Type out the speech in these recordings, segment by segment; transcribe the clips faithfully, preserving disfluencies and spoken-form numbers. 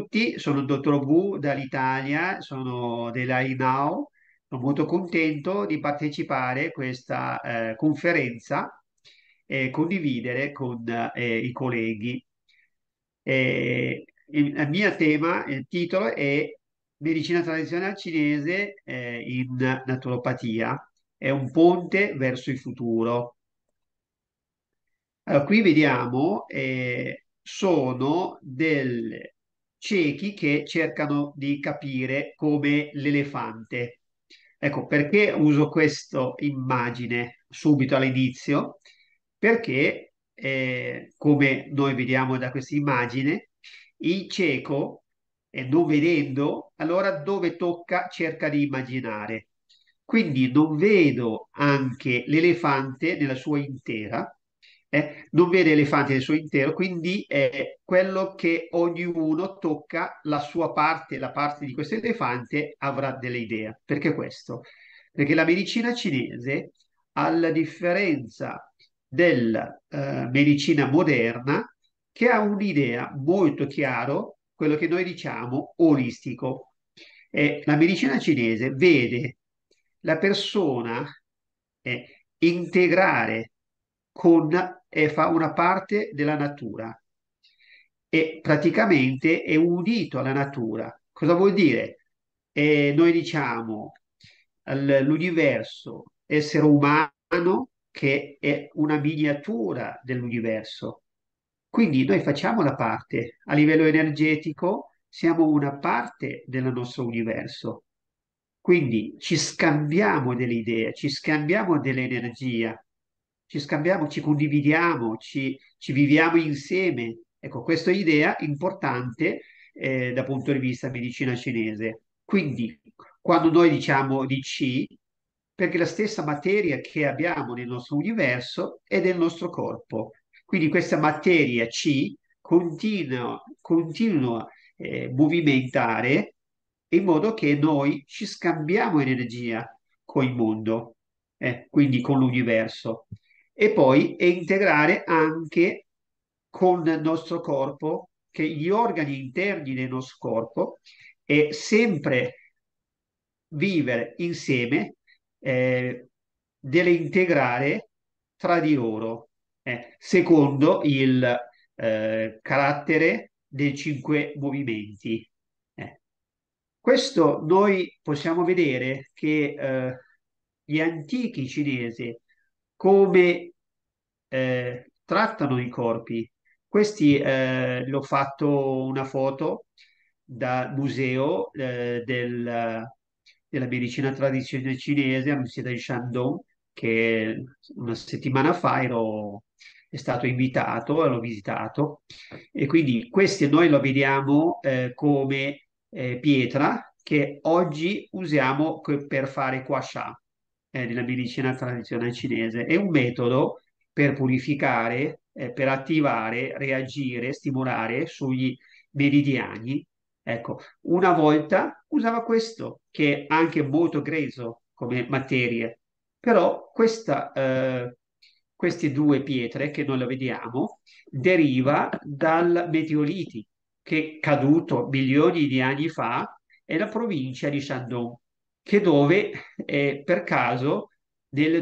tutti, sono il dottor Wu dall'Italia, sono dell'A I Now, sono molto contento di partecipare a questa eh, conferenza e condividere con eh, i colleghi. E il, il mio tema, il titolo è Medicina tradizionale cinese eh, in naturopatia, è un ponte verso il futuro. Allora, qui vediamo, eh, sono dei ciechi che cercano di capire come l'elefante. Ecco, perché uso questa immagine subito all'inizio? Perché, eh, come noi vediamo da questa immagine, il cieco, eh, non vedendo, allora dove tocca cerca di immaginare. Quindi non vedo anche l'elefante nella sua intera, eh, non vede l'elefante nel suo intero, quindi è quello che ognuno tocca la sua parte, la parte di questo elefante avrà delle idee. Perché questo? Perché la medicina cinese, alla differenza della eh, medicina moderna, che ha un'idea molto chiara, quello che noi diciamo olistico. E la medicina cinese vede la persona eh, integrare con e fa una parte della natura e praticamente è unito alla natura. Cosa vuol dire? Eh, noi diciamo l- l'universo, essere umano che è una miniatura dell'universo. Quindi noi facciamo la parte a livello energetico, siamo una parte del nostro universo. Quindi ci scambiamo delle idee, ci scambiamo dell'energia, ci scambiamo, ci condividiamo, ci, ci viviamo insieme. Ecco, questa è un'idea importante eh, dal punto di vista medicina cinese. Quindi, quando noi diciamo di C, perché la stessa materia che abbiamo nel nostro universo è del nostro corpo. Quindi questa materia C continua, continua a eh, movimentare in modo che noi ci scambiamo energia con il mondo, eh, quindi con l'universo, e poi e integrare anche con il nostro corpo, che gli organi interni del nostro corpo, e sempre vivere insieme, eh, delle integrare tra di loro, eh, secondo il eh, carattere dei cinque movimenti. Eh. Questo noi possiamo vedere che eh, gli antichi cinesi come eh, trattano i corpi. Questi eh, l'ho fatto una foto dal museo eh, del- della medicina tradizionale cinese all'Università di Shandong, che una settimana fa ero, è stato invitato e l'ho visitato. E quindi questi noi lo vediamo eh, come eh, pietra che oggi usiamo que- per fare gua sha, eh, nella medicina tradizionale cinese. È un metodo per purificare, eh, per attivare, reagire, stimolare sugli meridiani. Ecco, una volta usava questo, che è anche molto grezzo come materie, però questa, eh, queste due pietre che noi la vediamo deriva dal meteoriti che è caduto milioni di anni fa nella provincia di Shandong, che dove eh, per caso nel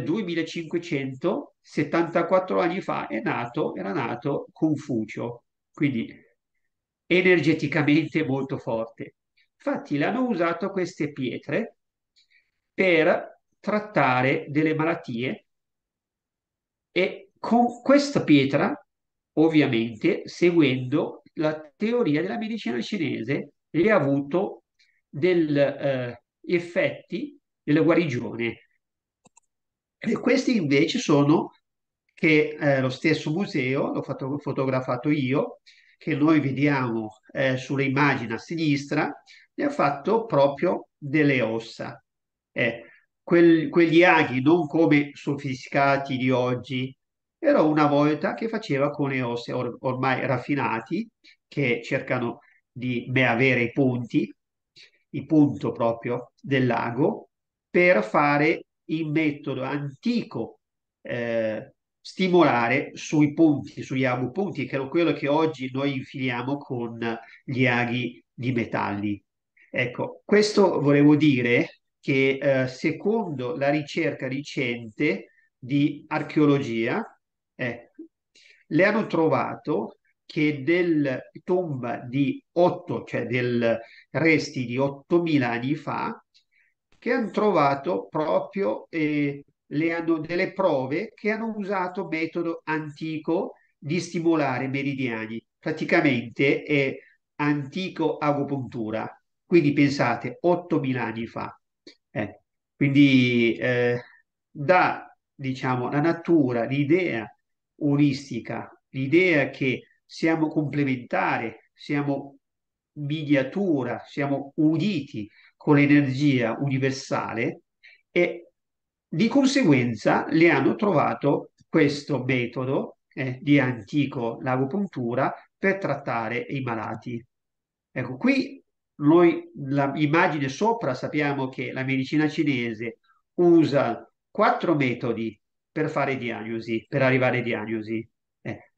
duemilacinquecentosettantaquattro anni fa è nato, era nato Confucio, quindi energeticamente molto forte. Infatti l'hanno usato queste pietre per trattare delle malattie e con questa pietra, ovviamente, seguendo la teoria della medicina cinese, le ha avuto degli effetti della guarigione. E questi invece sono che eh, lo stesso museo, l'ho fatto- fotografato io, che noi vediamo eh, sulle immagini a sinistra, ne ha fatto proprio delle ossa. Eh, quel- quegli aghi non come sofisticati di oggi, era una volta che faceva con le ossa or- ormai raffinati, che cercano di beh, avere i punti, il punto proprio del lago, per fare il metodo antico eh, stimolare sui punti, sugli agopunti, che è quello che oggi noi infiliamo con gli aghi di metalli. Ecco, questo volevo dire che eh, secondo la ricerca recente di archeologia, eh, le hanno trovato che del tomba di otto, cioè del resti di ottomila anni fa, che hanno trovato proprio eh, le hanno, delle prove che hanno usato metodo antico di stimolare meridiani. Praticamente è antico agopuntura. Quindi pensate, ottomila anni fa. Eh, quindi eh, da, diciamo, la natura, l'idea olistica, l'idea che siamo complementari, siamo miniatura, siamo uniti con l'energia universale e di conseguenza le hanno trovato questo metodo eh, di antico l'agopuntura per trattare i malati. Ecco, qui noi l'immagine sopra sappiamo che la medicina cinese usa quattro metodi per fare diagnosi, per arrivare a diagnosi. Eh,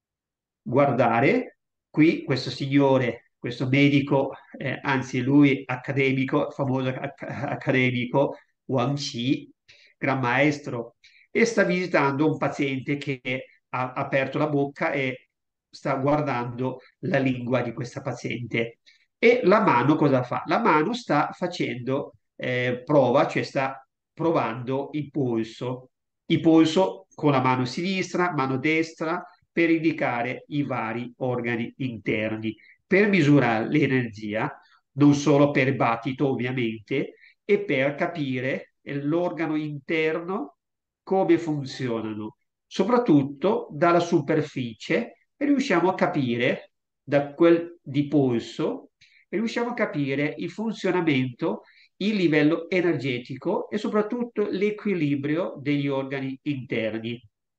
guardare, qui questo signore, questo medico, eh, anzi lui accademico, famoso acc- accademico, Wang Qi, gran maestro, e sta visitando un paziente che ha aperto la bocca e sta guardando la lingua di questa paziente. E la mano cosa fa? La mano sta facendo eh, prova, cioè sta provando il polso. Il polso con la mano sinistra, mano destra, per indicare i vari organi interni, per misurare l'energia, non solo per battito ovviamente, e per capire l'organo interno come funzionano, soprattutto dalla superficie, e riusciamo a capire da quel di polso, e riusciamo a capire il funzionamento, il livello energetico e soprattutto l'equilibrio degli organi interni.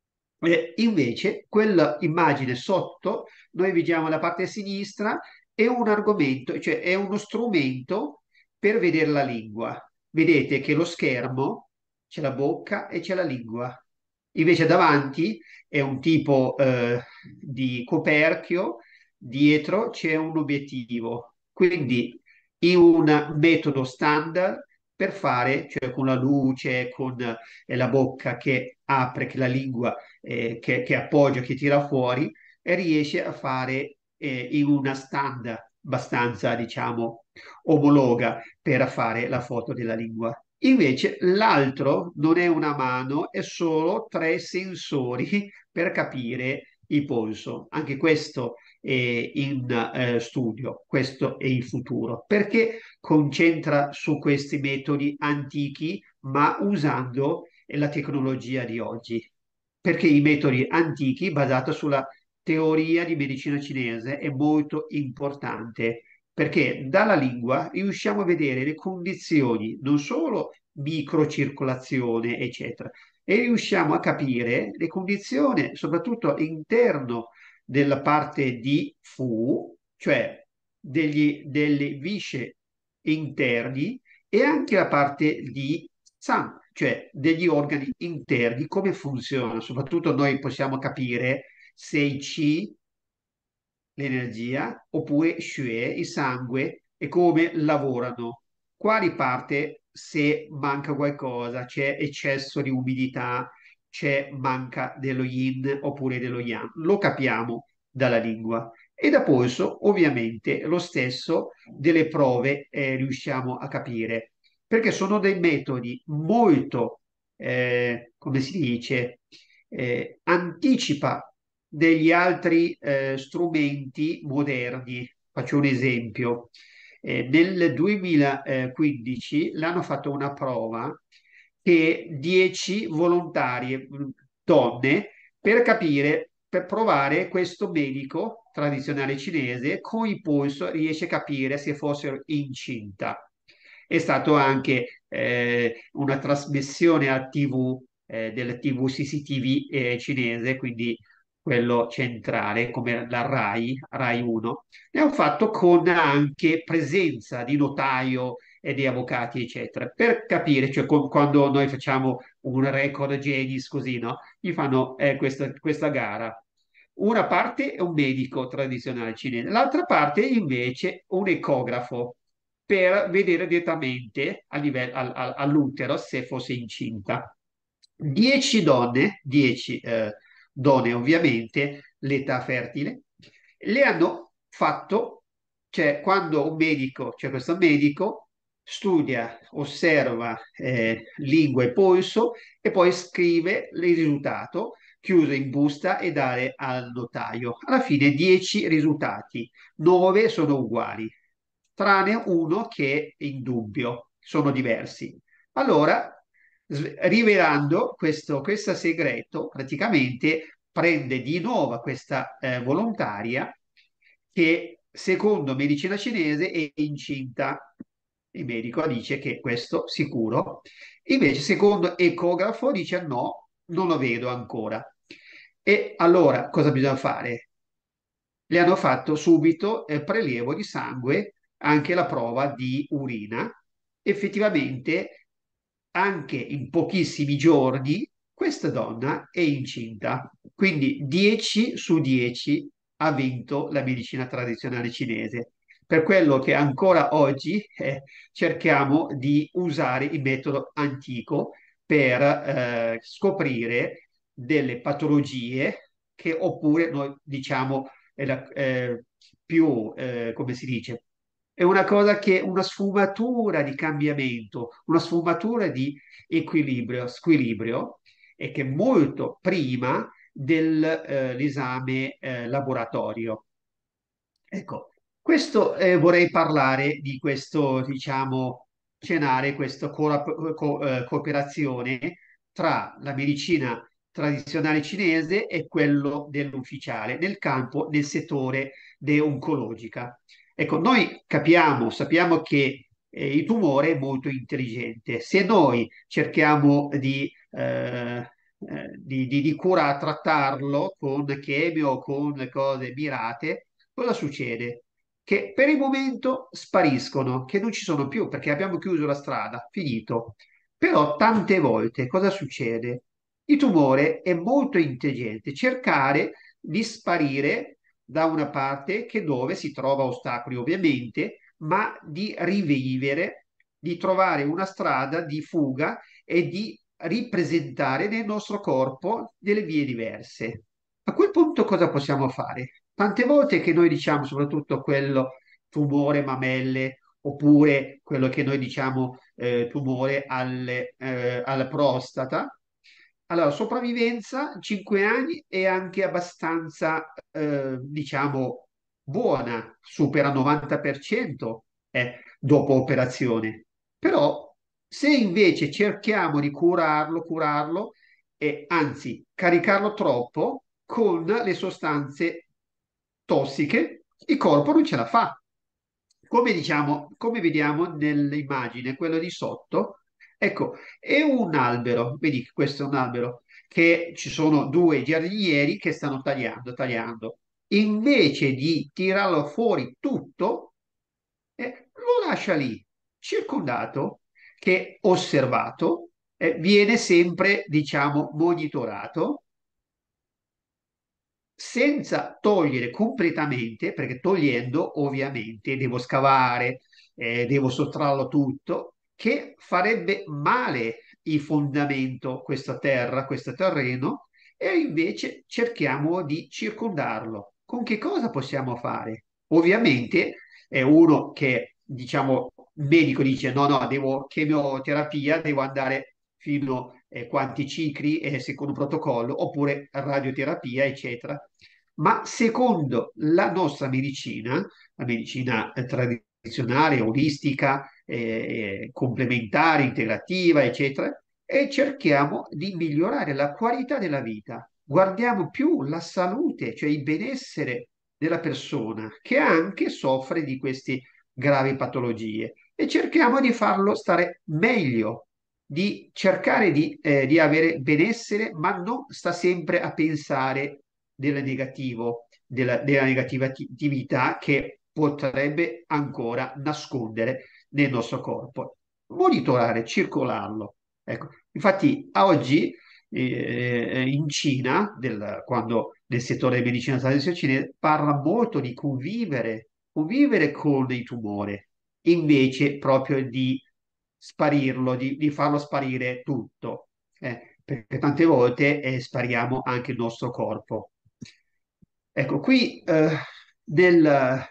Eh, invece, quella immagine sotto, noi vediamo la parte sinistra, è un argomento, cioè è uno strumento per vedere la lingua. Vedete che lo schermo c'è la bocca e c'è la lingua. Invece davanti è un tipo eh, di coperchio, dietro c'è un obiettivo. Quindi in un metodo standard per fare, cioè con la luce, con eh, la bocca che apre, che la lingua eh, che, che appoggia, che tira fuori, e riesce a fare eh, in una standard abbastanza, diciamo, omologa per fare la foto della lingua. Invece l'altro non è una mano, è solo tre sensori per capire il polso. Anche questo è in eh, studio, questo è il futuro, perché concentra su questi metodi antichi, ma usando la tecnologia di oggi. Perché i metodi antichi, basati sulla teoria di medicina cinese, è molto importante perché dalla lingua riusciamo a vedere le condizioni, non solo microcircolazione, eccetera, e riusciamo a capire le condizioni, soprattutto all'interno della parte di Fu, cioè degli, delle visce interni, e anche la parte di San, cioè degli organi interni, come funziona. Soprattutto noi possiamo capire se i Qi l'energia, oppure Shue, il sangue, e come lavorano. Quali parte se manca qualcosa, c'è eccesso di umidità, c'è manca dello yin oppure dello yang. Lo capiamo dalla lingua. E da polso, ovviamente, lo stesso delle prove eh, riusciamo a capire, perché sono dei metodi molto, eh, come si dice, eh, anticipa degli altri eh, strumenti moderni. Faccio un esempio. Eh, nel duemilaquindici l'hanno fatto una prova che dieci volontarie mh, donne per capire, per provare questo medico tradizionale cinese con il polso riesce a capire se fossero incinta. È stato anche eh, una trasmissione a T V eh, del T V C C T V eh, cinese, quindi quello centrale, come la RAI, RAI uno, e ho fatto con anche presenza di notaio e di avvocati, eccetera, per capire, cioè con- quando noi facciamo un record Genis così, no? Gli fanno eh, questa, questa gara. Una parte è un medico tradizionale cinese, l'altra parte invece un ecografo per vedere direttamente a livello, al- al- all'utero se fosse incinta. Dieci donne, dieci eh, donne ovviamente, l'età fertile, le hanno fatto, cioè quando un medico, cioè questo medico studia, osserva eh, lingua e polso e poi scrive il risultato chiuso in busta e dare al notaio. Alla fine dieci risultati, nove sono uguali, tranne uno che è in dubbio, sono diversi. Allora, s- rivelando questo, questo segreto, praticamente prende di nuovo questa eh, volontaria che, secondo medicina cinese, è incinta. Il medico dice che questo sicuro. Invece, secondo ecografo, dice no, non lo vedo ancora. E allora cosa bisogna fare? Le hanno fatto subito eh, prelievo di sangue, anche la prova di urina. Effettivamente, anche in pochissimi giorni, questa donna è incinta. Quindi dieci su dieci ha vinto la medicina tradizionale cinese. Per quello che ancora oggi eh, cerchiamo di usare il metodo antico per eh, scoprire delle patologie che oppure noi diciamo è la- eh, più, eh, come si dice, è una cosa che una sfumatura di cambiamento, una sfumatura di equilibrio, squilibrio, e che è molto prima dell'esame laboratorio. Ecco, questo eh, vorrei parlare di questo, diciamo, cenare, questa co- co- eh, cooperazione tra la medicina tradizionale cinese e quello dell'ufficiale nel campo, nel settore de-oncologica. Ecco, noi capiamo, sappiamo che eh, il tumore è molto intelligente. Se noi cerchiamo di, eh, eh, di, di, di curare, trattarlo con chemio o con cose mirate, cosa succede? Che per il momento spariscono, che non ci sono più perché abbiamo chiuso la strada, finito. Però tante volte cosa succede? Il tumore è molto intelligente, cercare di sparire da una parte che dove si trova ostacoli ovviamente, ma di rivivere, di trovare una strada di fuga e di ripresentare nel nostro corpo delle vie diverse. A quel punto cosa possiamo fare? Tante volte che noi diciamo, soprattutto quello tumore mamelle, oppure quello che noi diciamo eh, tumore alle, eh, alla prostata, allora sopravvivenza cinque anni è anche abbastanza, eh, diciamo, buona, supera il novanta per cento eh, dopo operazione. Però se invece cerchiamo di curarlo, curarlo, e anzi caricarlo troppo con le sostanze tossiche, il corpo non ce la fa. Come diciamo, come vediamo nell'immagine, quello di sotto, ecco, è un albero, vedi che questo è un albero, che ci sono due giardinieri che stanno tagliando, tagliando. Invece di tirarlo fuori tutto, eh, lo lascia lì, circondato, che osservato, eh, viene sempre, diciamo, monitorato senza togliere completamente, perché togliendo ovviamente devo scavare, eh, devo sottrarlo tutto, che farebbe male il fondamento, questa terra, questo terreno, e invece cerchiamo di circondarlo. Con che cosa possiamo fare? Ovviamente è uno che, diciamo, il medico dice no, no, devo chemioterapia, devo andare fino a quanti cicli eh, secondo protocollo, oppure radioterapia, eccetera. Ma secondo la nostra medicina, la medicina eh, tradizionale, olistica, eh, complementare, integrativa, eccetera, e cerchiamo di migliorare la qualità della vita. Guardiamo più la salute, cioè il benessere della persona che anche soffre di queste gravi patologie e cerchiamo di farlo stare meglio, di cercare di, eh, di avere benessere, ma non sta sempre a pensare del negativo, della, della negatività che potrebbe ancora nascondere nel nostro corpo. Monitorare, circolarlo. Ecco, infatti, a oggi eh, in Cina, del- quando nel settore della medicina tradizionale cinese, parla molto di convivere, convivere con il tumore, invece proprio di sparirlo, di, di farlo sparire tutto, eh, perché tante volte eh, spariamo anche il nostro corpo. Ecco, qui eh, nel,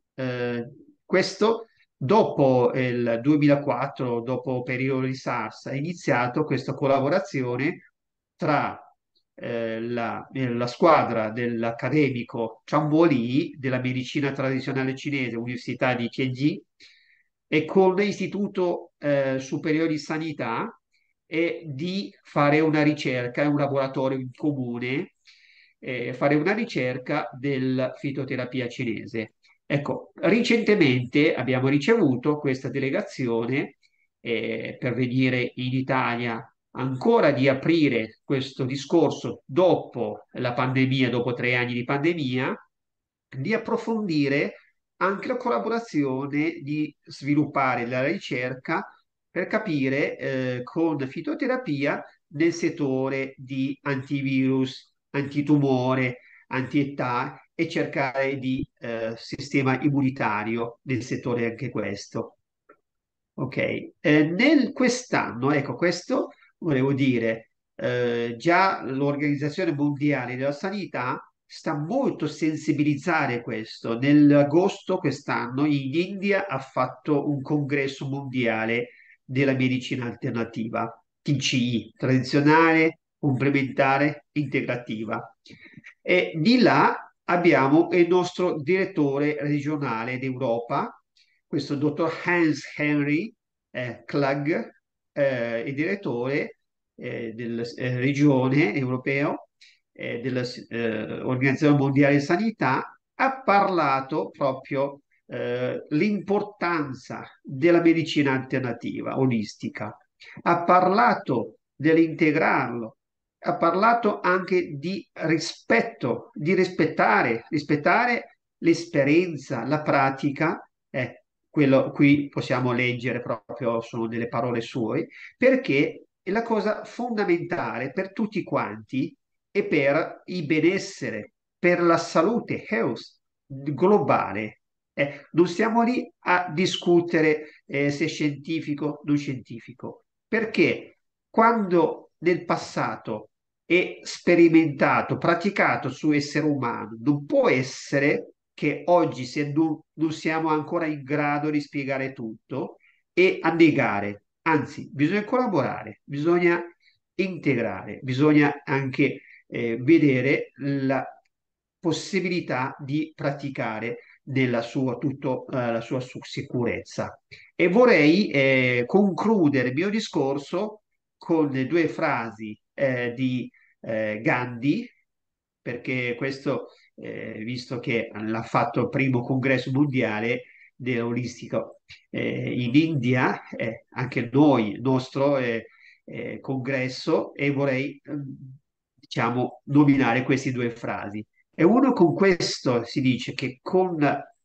eh, questo dopo il duemilaquattro, dopo il periodo di SARS, è iniziato questa collaborazione tra eh, la, eh, la squadra dell'accademico Ciamboli della medicina tradizionale cinese, Università di Tianjin, e con l'Istituto eh, Superiore di Sanità e di fare una ricerca, è un laboratorio in comune, eh, fare una ricerca della fitoterapia cinese. Ecco, recentemente abbiamo ricevuto questa delegazione eh, per venire in Italia ancora di aprire questo discorso dopo la pandemia, dopo tre anni di pandemia, di approfondire anche la collaborazione, di sviluppare la ricerca per capire eh, con fitoterapia nel settore di antivirus, antitumore, antietà e cercare di eh, sistema immunitario nel settore anche questo. Ok, eh, nel quest'anno, ecco questo volevo dire, eh, già l'Organizzazione Mondiale della Sanità sta molto a sensibilizzare questo. Nell'agosto quest'anno in India ha fatto un congresso mondiale della medicina alternativa, T C I, tradizionale, complementare, integrativa. E di là abbiamo il nostro direttore regionale d'Europa, questo dottor Hans Henry eh, Klug, eh, il direttore eh, della eh, regione europeo eh, dell'Organizzazione Mondiale di Sanità, ha parlato proprio eh, l'importanza della medicina alternativa, olistica, ha parlato dell'integrarlo, ha parlato anche di rispetto, di rispettare, rispettare l'esperienza, la pratica. Eh, quello qui possiamo leggere proprio, sono delle parole sue, perché è la cosa fondamentale per tutti quanti e per il benessere, per la salute, health globale. Eh, non stiamo lì a discutere eh, se è scientifico o non scientifico, perché quando nel passato è sperimentato, praticato su essere umano, non può essere che oggi, se non, non siamo ancora in grado di spiegare tutto, e a negare. Anzi, bisogna collaborare, bisogna integrare, bisogna anche eh, vedere la possibilità di praticare nella sua, tutto, eh, la sua su- sicurezza. E vorrei eh, concludere il mio discorso con le due frasi eh, di eh, Gandhi, perché questo, eh, visto che l'ha fatto il primo congresso mondiale dell'olistica eh, in India, eh, anche noi, il nostro eh, eh, congresso, e vorrei, ehm, diciamo, nominare queste due frasi. E uno con questo si dice che con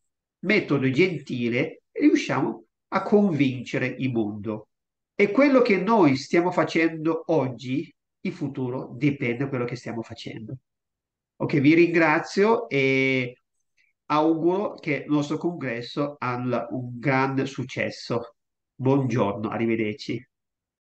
metodo gentile riusciamo a convincere il mondo. E quello che noi stiamo facendo oggi, il futuro dipende da quello che stiamo facendo. Ok, vi ringrazio e auguro che il nostro congresso abbia un grande successo. Buongiorno, arrivederci.